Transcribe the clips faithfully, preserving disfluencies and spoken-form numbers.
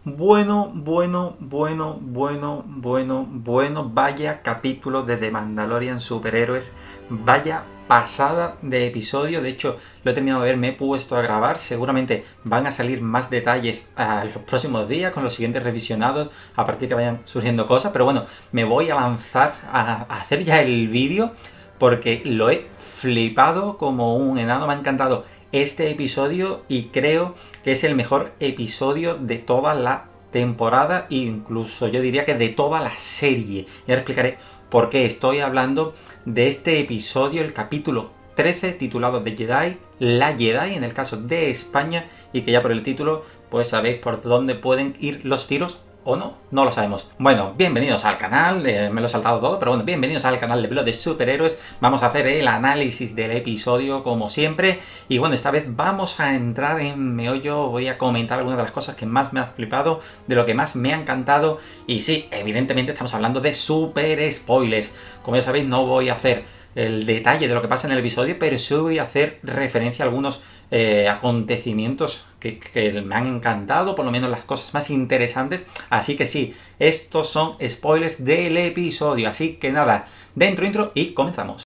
Bueno, bueno, bueno, bueno, bueno, bueno, vaya capítulo de The Mandalorian Superhéroes, vaya pasada de episodio. De hecho, lo he terminado de ver, me he puesto a grabar, seguramente van a salir más detalles a los próximos días con los siguientes revisionados a partir que vayan surgiendo cosas, pero bueno, me voy a lanzar a hacer ya el vídeo porque lo he flipado como un enano, me ha encantado este episodio y creo que es el mejor episodio de toda la temporada e incluso yo diría que de toda la serie. Y ahora explicaré por qué estoy hablando de este episodio, el capítulo trece, titulado The Jedi, la Jedi en el caso de España, y que ya por el título pues sabéis por dónde pueden ir los tiros. ¿O no? No lo sabemos. Bueno, bienvenidos al canal, eh, me lo he saltado todo, pero bueno, bienvenidos al canal de Blog de Superhéroes. Vamos a hacer el análisis del episodio como siempre. Y bueno, esta vez vamos a entrar en meollo, voy a comentar algunas de las cosas que más me han flipado, de lo que más me ha encantado. Y sí, evidentemente estamos hablando de super spoilers. Como ya sabéis, no voy a hacer el detalle de lo que pasa en el episodio, pero sí voy a hacer referencia a algunos eh, acontecimientos que, que me han encantado, por lo menos las cosas más interesantes. Así que sí, estos son spoilers del episodio, así que nada, dentro intro y comenzamos.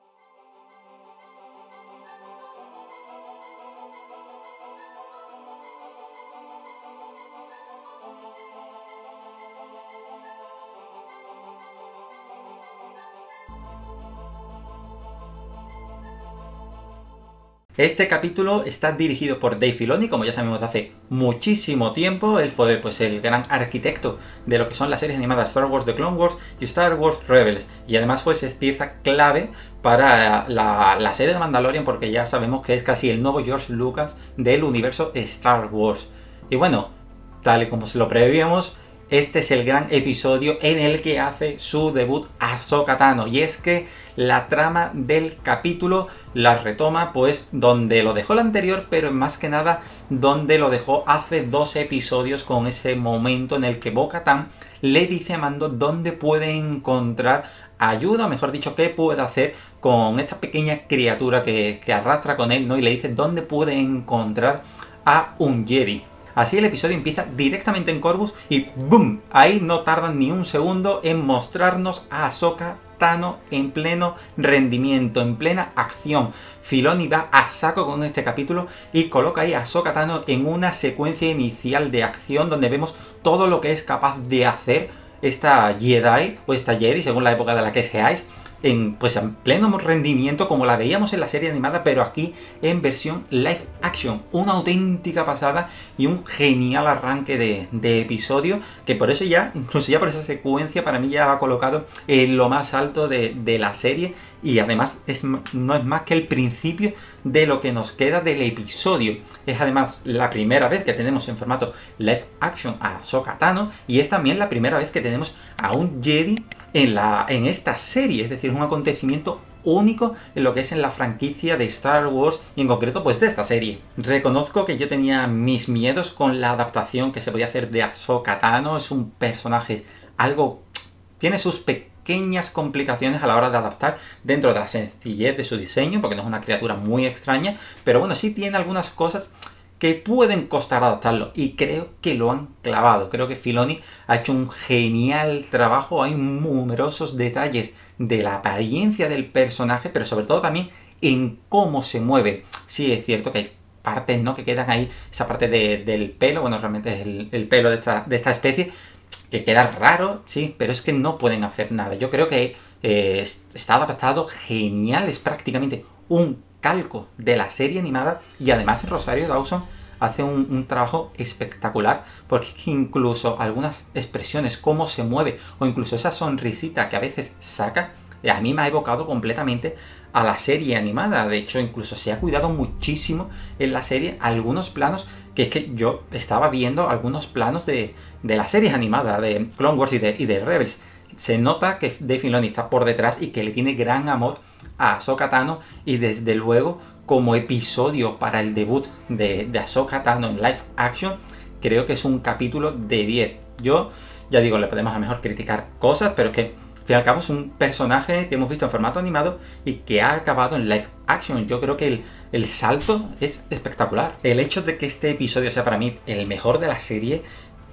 Este capítulo está dirigido por Dave Filoni, como ya sabemos de hace muchísimo tiempo. Él fue pues el gran arquitecto de lo que son las series animadas Star Wars The Clone Wars y Star Wars Rebels. Y además pues es pieza clave para la, la serie de Mandalorian, porque ya sabemos que es casi el nuevo George Lucas del universo Star Wars. Y bueno, tal y como se lo prevíamos, este es el gran episodio en el que hace su debut Ahsoka Tano, y es que la trama del capítulo la retoma pues donde lo dejó el anterior, pero más que nada donde lo dejó hace dos episodios, con ese momento en el que Bo-Katan le dice a Mando dónde puede encontrar ayuda, mejor dicho, qué puede hacer con esta pequeña criatura que, que arrastra con él, ¿no? Y le dice dónde puede encontrar a un Jedi. Así el episodio empieza directamente en Corvus y ¡boom! Ahí no tardan ni un segundo en mostrarnos a Ahsoka Tano en pleno rendimiento, en plena acción. Filoni va a saco con este capítulo y coloca ahí a Ahsoka Tano en una secuencia inicial de acción donde vemos todo lo que es capaz de hacer esta Jedi, o esta Jedi, según la época de la que seáis, en, pues en pleno rendimiento, como la veíamos en la serie animada, pero aquí en versión live action. Una auténtica pasada y un genial arranque de, de episodio, que por eso ya, incluso ya por esa secuencia, para mí ya lo ha colocado en lo más alto de, de la serie. Y además es, no es más que el principio de lo que nos queda del episodio. Es además la primera vez que tenemos en formato live action a Ahsoka Tano, y es también la primera vez que tenemos a un Jedi en, la, en esta serie. Es decir, es un acontecimiento único en lo que es en la franquicia de Star Wars, y en concreto pues de esta serie. Reconozco que yo tenía mis miedos con la adaptación que se podía hacer de Ahsoka Tano. Es un personaje algo... tiene sus pequeñas complicaciones a la hora de adaptar dentro de la sencillez de su diseño, porque no es una criatura muy extraña, pero bueno, sí tiene algunas cosas que pueden costar adaptarlo, y creo que lo han clavado. Creo que Filoni ha hecho un genial trabajo. Hay numerosos detalles de la apariencia del personaje, pero sobre todo también en cómo se mueve. Sí, es cierto que hay partes, ¿no?, que quedan ahí, esa parte de, del pelo, bueno, realmente es el, el pelo de esta, de esta especie, que queda raro, sí, pero es que no pueden hacer nada. Yo creo que eh, está adaptado genial, es prácticamente un calco de la serie animada, y además Rosario Dawson hace un, un trabajo espectacular, porque incluso algunas expresiones, cómo se mueve, o incluso esa sonrisita que a veces saca, a mí me ha evocado completamente a la serie animada. De hecho, incluso se ha cuidado muchísimo en la serie algunos planos, que es que yo estaba viendo algunos planos de, de las series animadas de Clone Wars y de, y de Rebels. Se nota que Dave Filoni está por detrás y que le tiene gran amor a Ahsoka Tano, y desde luego como episodio para el debut de, de Ahsoka Tano en live action, creo que es un capítulo de diez. Yo, ya digo, le podemos a lo mejor criticar cosas, pero es que al fin y al cabo es un personaje que hemos visto en formato animado y que ha acabado en live action. Yo creo que el, el salto es espectacular. El hecho de que este episodio sea para mí el mejor de la serie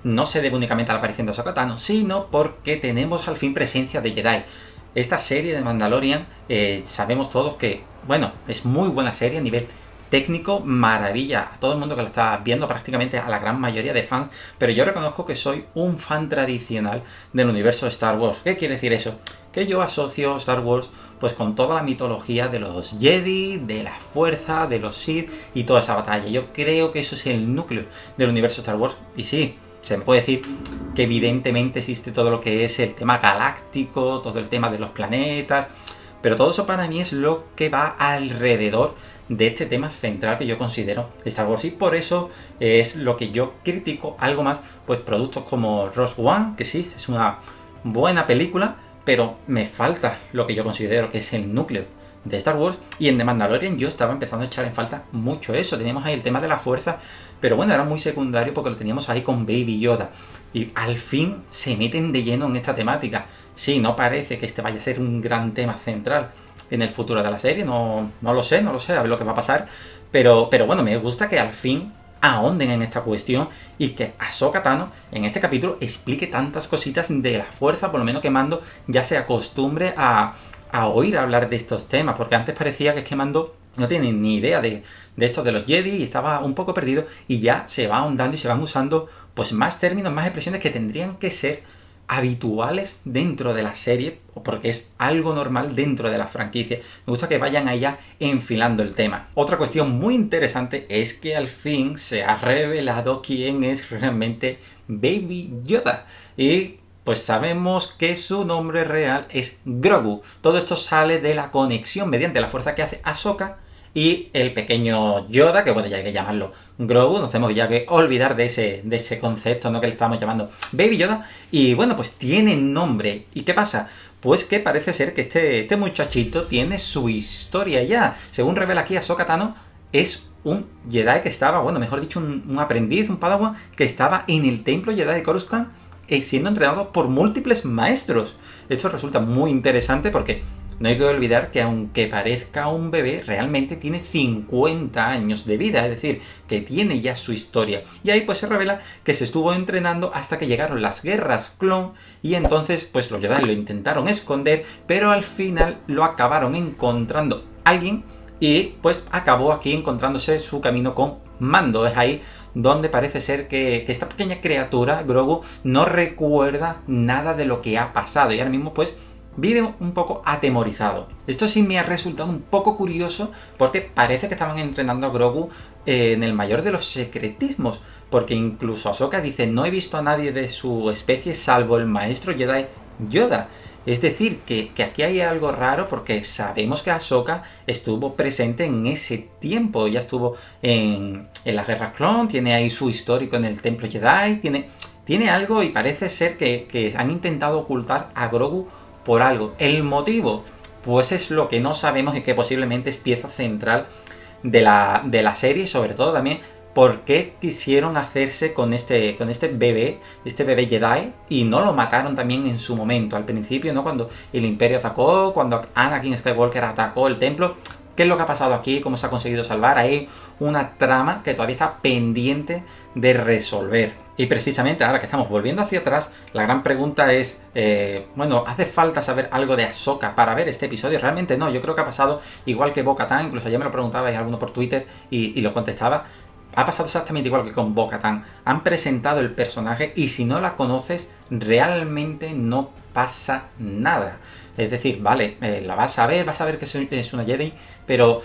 no se debe únicamente a la aparición de Ahsoka Tano, sino porque tenemos al fin presencia de Jedi. Esta serie de Mandalorian, eh, sabemos todos que, bueno, es muy buena serie a nivel técnico, maravilla a todo el mundo que lo está viendo, prácticamente a la gran mayoría de fans, pero yo reconozco que soy un fan tradicional del universo Star Wars. ¿Qué quiere decir eso? Que yo asocio Star Wars pues con toda la mitología de los Jedi, de la Fuerza, de los Sith y toda esa batalla. Yo creo que eso es el núcleo del universo Star Wars, y sí, se me puede decir que evidentemente existe todo lo que es el tema galáctico, todo el tema de los planetas, pero todo eso para mí es lo que va alrededor de este tema central que yo considero Star Wars, y por eso es lo que yo critico algo más pues productos como Rogue One, que sí, es una buena película, pero me falta lo que yo considero que es el núcleo de Star Wars. Y en The Mandalorian yo estaba empezando a echar en falta mucho eso. Teníamos ahí el tema de la fuerza, pero bueno, era muy secundario porque lo teníamos ahí con Baby Yoda, y al fin se meten de lleno en esta temática. Sí, no parece que este vaya a ser un gran tema central en el futuro de la serie, no, no lo sé, no lo sé, a ver lo que va a pasar, pero, pero bueno, me gusta que al fin ahonden en esta cuestión y que Ahsoka Tano en este capítulo explique tantas cositas de la fuerza, por lo menos que Mando ya se acostumbre a, a oír hablar de estos temas, porque antes parecía que es que Mando no tiene ni idea de, de esto de los Jedi y estaba un poco perdido, y ya se va ahondando y se van usando pues más términos, más expresiones que tendrían que ser habituales dentro de la serie, porque es algo normal dentro de la franquicia. Me gusta que vayan allá enfilando el tema. Otra cuestión muy interesante es que al fin se ha revelado quién es realmente Baby Yoda, y pues sabemos que su nombre real es Grogu. Todo esto sale de la conexión mediante la fuerza que hace Ahsoka y el pequeño Yoda, que bueno, ya hay que llamarlo Grogu, nos tenemos ya que olvidar de ese, de ese concepto, ¿no?, que le estamos llamando Baby Yoda. Y bueno, pues tiene nombre. ¿Y qué pasa? Pues que parece ser que este, este muchachito tiene su historia ya. Según revela aquí Ahsoka Tano, es un Jedi que estaba, bueno, mejor dicho, un, un aprendiz, un Padawan, que estaba en el templo Jedi de Coruscant, eh, siendo entrenado por múltiples maestros. Esto resulta muy interesante porque no hay que olvidar que aunque parezca un bebé, realmente tiene cincuenta años de vida, es decir, que tiene ya su historia. Y ahí pues se revela que se estuvo entrenando hasta que llegaron las guerras clon, y entonces pues los Jedi lo intentaron esconder, pero al final lo acabaron encontrando alguien, y pues acabó aquí encontrándose su camino con Mando. Es ahí donde parece ser que, que esta pequeña criatura, Grogu, no recuerda nada de lo que ha pasado, y ahora mismo pues vive un poco atemorizado. Esto sí me ha resultado un poco curioso, porque parece que estaban entrenando a Grogu eh, en el mayor de los secretismos, porque incluso Ahsoka dice: no he visto a nadie de su especie salvo el maestro Jedi Yoda. Es decir, que, que aquí hay algo raro, porque sabemos que Ahsoka estuvo presente en ese tiempo, ya estuvo en, en la Guerra Clon, tiene ahí su histórico en el Templo Jedi, tiene, tiene algo, y parece ser que, que han intentado ocultar a Grogu por algo. El motivo, pues es lo que no sabemos, y que posiblemente es pieza central de la, de la serie, y sobre todo también por qué quisieron hacerse con este, con este bebé, este bebé Jedi, y no lo mataron también en su momento, al principio, ¿no?, cuando el Imperio atacó, cuando Anakin Skywalker atacó el templo. ¿Qué es lo que ha pasado aquí? ¿Cómo se ha conseguido salvar? Hay una trama que todavía está pendiente de resolver. Y precisamente ahora que estamos volviendo hacia atrás, la gran pregunta es, eh, bueno, ¿hace falta saber algo de Ahsoka para ver este episodio? Realmente no, yo creo que ha pasado igual que Bo-Katan, incluso ayer me lo preguntabais alguno por Twitter y, y lo contestaba. Ha pasado exactamente igual que con Bo-Katan. Han presentado el personaje, y si no la conoces, realmente no pasa nada. Es decir, vale, eh, la vas a ver, vas a ver que es una Jedi, pero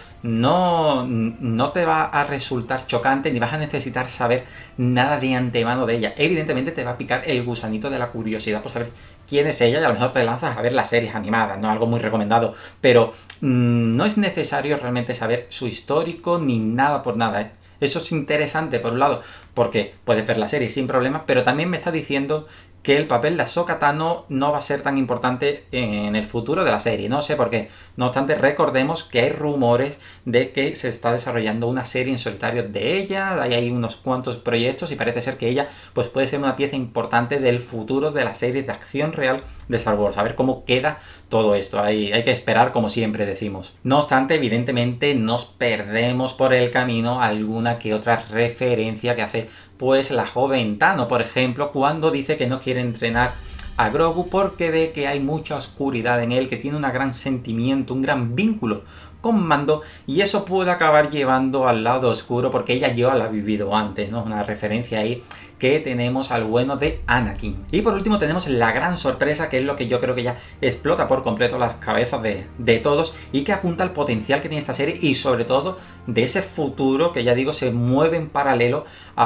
no, no te va a resultar chocante, ni vas a necesitar saber nada de antemano de ella. Evidentemente te va a picar el gusanito de la curiosidad por saber quién es ella, y a lo mejor te lanzas a ver las series animadas, no algo muy recomendado, pero mmm, no es necesario realmente saber su histórico ni nada por nada, ¿eh? Eso es interesante, por un lado, porque puedes ver la serie sin problemas, pero también me está diciendo que el papel de Ahsoka Tano no va a ser tan importante en el futuro de la serie. No sé por qué. No obstante, recordemos que hay rumores de que se está desarrollando una serie en solitario de ella, hay ahí unos cuantos proyectos, y parece ser que ella pues puede ser una pieza importante del futuro de la serie de acción real de Star Wars. A ver cómo queda todo esto. Hay, hay que esperar, como siempre decimos. No obstante, evidentemente nos perdemos por el camino alguna que otra referencia que hace pues la joven Tano, por ejemplo, cuando dice que no quiere entrenar a Grogu porque ve que hay mucha oscuridad en él, que tiene un gran sentimiento, un gran vínculo con Mando, y eso puede acabar llevando al lado oscuro porque ella ya lo ha vivido antes, ¿no? Una referencia ahí que tenemos al bueno de Anakin. Y por último tenemos la gran sorpresa, que es lo que yo creo que ya explota por completo las cabezas de, de todos y que apunta al potencial que tiene esta serie y sobre todo de ese futuro que ya digo se mueve en paralelo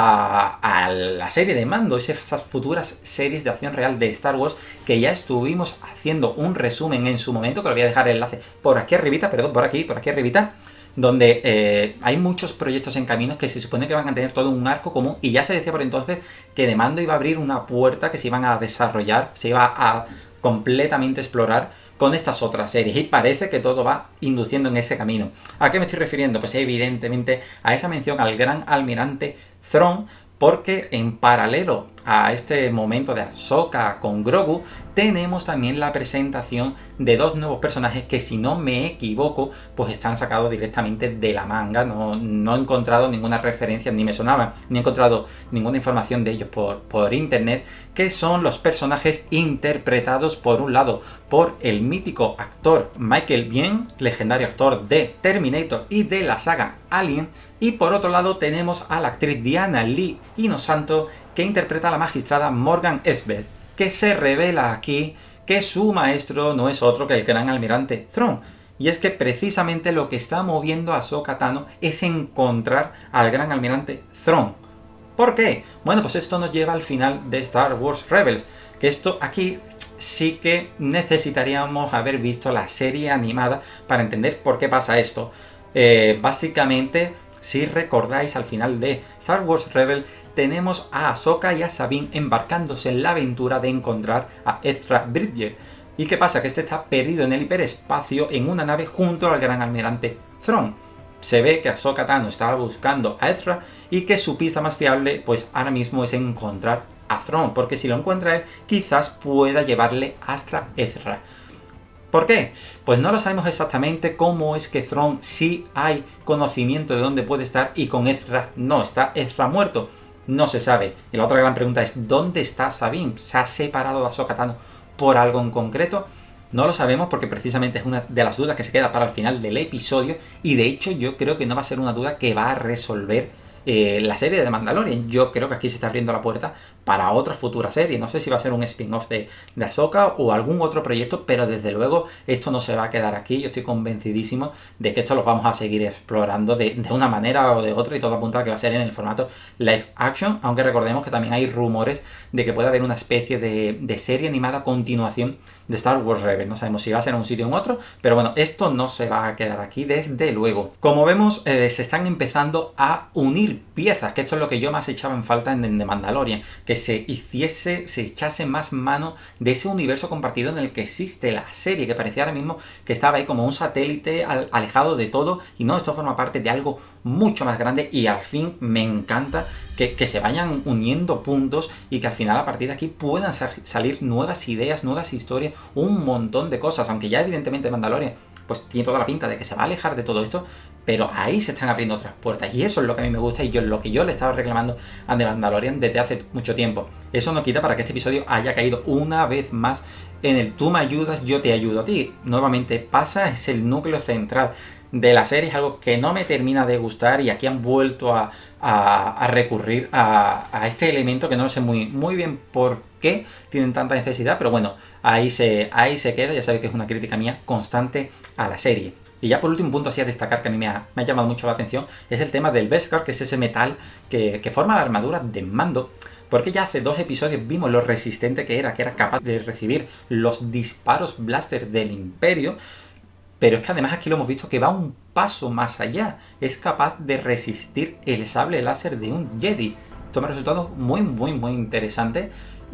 a, a la serie de Mando, esas futuras series de acción real de Star Wars que ya estuvimos haciendo un resumen en su momento, que lo voy a dejar el enlace por aquí arribita, perdón, por aquí, por aquí arribita, donde eh, hay muchos proyectos en camino que se supone que van a tener todo un arco común, y ya se decía por entonces que de Mando iba a abrir una puerta que se iban a desarrollar, se iba a completamente explorar con estas otras series, y parece que todo va induciendo en ese camino. ¿A qué me estoy refiriendo? Pues evidentemente a esa mención al gran almirante Thrawn, porque en paralelo a este momento de Ahsoka con Grogu, tenemos también la presentación de dos nuevos personajes que, si no me equivoco, pues están sacados directamente de la manga. No, no he encontrado ninguna referencia, ni me sonaban, ni he encontrado ninguna información de ellos por, por internet, que son los personajes interpretados, por un lado, por el mítico actor Michael Biehn, legendario actor de Terminator y de la saga Alien, y por otro lado tenemos a la actriz Diana Lee Inosanto, que interpreta a la magistrada Morgan Elsbeth, que se revela aquí que su maestro no es otro que el gran almirante Thrawn. Y es que precisamente lo que está moviendo a Ahsoka Tano es encontrar al gran almirante Thrawn. ¿Por qué? Bueno, pues esto nos lleva al final de Star Wars Rebels, que esto aquí sí que necesitaríamos haber visto la serie animada para entender por qué pasa esto. Eh, básicamente, si recordáis, al final de Star Wars Rebels tenemos a Ahsoka y a Sabine embarcándose en la aventura de encontrar a Ezra Bridger. ¿Y qué pasa? Que este está perdido en el hiperespacio en una nave junto al gran almirante Thrawn. Se ve que Ahsoka Tano estaba buscando a Ezra y que su pista más fiable pues ahora mismo es encontrar a Thrawn, porque si lo encuentra él quizás pueda llevarle hasta Ezra. ¿Por qué? Pues no lo sabemos exactamente. Cómo es que Thrawn sí hay conocimiento de dónde puede estar y con Ezra no. ¿Está Ezra muerto? No se sabe. Y la otra gran pregunta es, ¿dónde está Sabine? ¿Se ha separado de Ahsoka Tano por algo en concreto? No lo sabemos, porque precisamente es una de las dudas que se queda para el final del episodio, y de hecho yo creo que no va a ser una duda que va a resolver eh, la serie de Mandalorian. Yo creo que aquí se está abriendo la puerta para otra futura serie. No sé si va a ser un spin-off de, de Ahsoka o algún otro proyecto, pero desde luego esto no se va a quedar aquí. Yo estoy convencidísimo de que esto lo vamos a seguir explorando de, de una manera o de otra, y todo apunta a que va a ser en el formato live action, aunque recordemos que también hay rumores de que puede haber una especie de, de serie animada a continuación de Star Wars Rebels. No sabemos si va a ser en un sitio o en otro, pero bueno, esto no se va a quedar aquí desde luego. Como vemos, eh, se están empezando a unir piezas, que esto es lo que yo más echaba en falta en The Mandalorian, que se hiciese, se echase más mano de ese universo compartido en el que existe la serie, que parecía ahora mismo que estaba ahí como un satélite al, alejado de todo, y no, esto forma parte de algo mucho más grande, y al fin me encanta que, que se vayan uniendo puntos y que al final a partir de aquí puedan salir nuevas ideas, nuevas historias, un montón de cosas, aunque ya evidentemente Mandalorian pues tiene toda la pinta de que se va a alejar de todo esto, pero ahí se están abriendo otras puertas, y eso es lo que a mí me gusta, y yo lo que yo le estaba reclamando a The Mandalorian desde hace mucho tiempo. Eso no quita para que este episodio haya caído una vez más en el tú me ayudas, yo te ayudo a ti. Nuevamente pasa, es el núcleo central de la serie, es algo que no me termina de gustar, y aquí han vuelto a, a, a recurrir a, a este elemento que no sé muy, muy bien por qué tienen tanta necesidad, pero bueno, ahí se, ahí se queda. Ya sabéis que es una crítica mía constante a la serie. Y ya por último punto así a destacar, que a mí me ha, me ha llamado mucho la atención, es el tema del Beskar, que es ese metal que, que forma la armadura de Mando, porque ya hace dos episodios vimos lo resistente que era, que era capaz de recibir los disparos blaster del Imperio, pero es que además aquí lo hemos visto que va un paso más allá, es capaz de resistir el sable láser de un Jedi. Esto me ha resultado muy muy muy interesante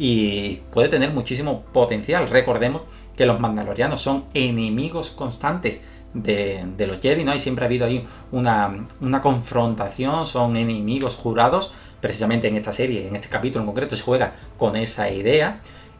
y puede tener muchísimo potencial. Recordemos que los mandalorianos son enemigos constantes de, de los Jedi, ¿no? Y siempre ha habido ahí una, una confrontación, son enemigos jurados. Precisamente en esta serie, en este capítulo en concreto, se juega con esa idea.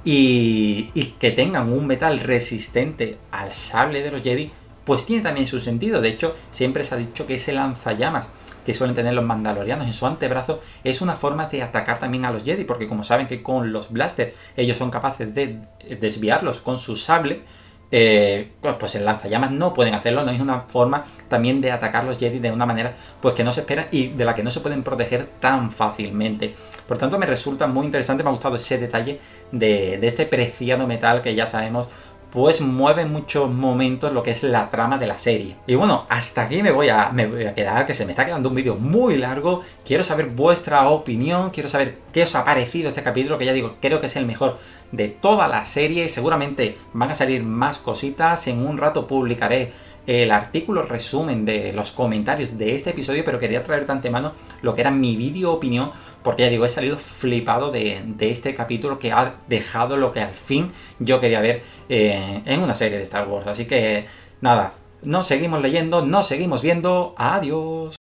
Y, y que tengan un metal resistente al sable de los Jedi, pues tiene también su sentido. De hecho, siempre se ha dicho que ese lanzallamas que suelen tener los mandalorianos en su antebrazo, es una forma de atacar también a los Jedi, porque como saben que con los blasters ellos son capaces de desviarlos con su sable, eh, pues en lanzallamas no pueden hacerlo, no es una forma también de atacar los Jedi de una manera pues que no se espera y de la que no se pueden proteger tan fácilmente. Por tanto, me resulta muy interesante, me ha gustado ese detalle de, de este preciado metal que ya sabemos pues mueve en muchos momentos lo que es la trama de la serie. Y bueno, hasta aquí me voy a, me voy a quedar, que se me está quedando un vídeo muy largo. Quiero saber vuestra opinión, quiero saber qué os ha parecido este capítulo, que ya digo, creo que es el mejor de toda la serie. Seguramente van a salir más cositas, en un rato publicaré el artículo resumen de los comentarios de este episodio, pero quería traer de antemano lo que era mi vídeo opinión, porque ya digo, he salido flipado de, de este capítulo que ha dejado lo que al fin yo quería ver eh, en una serie de Star Wars. Así que nada, nos seguimos leyendo, nos seguimos viendo, adiós.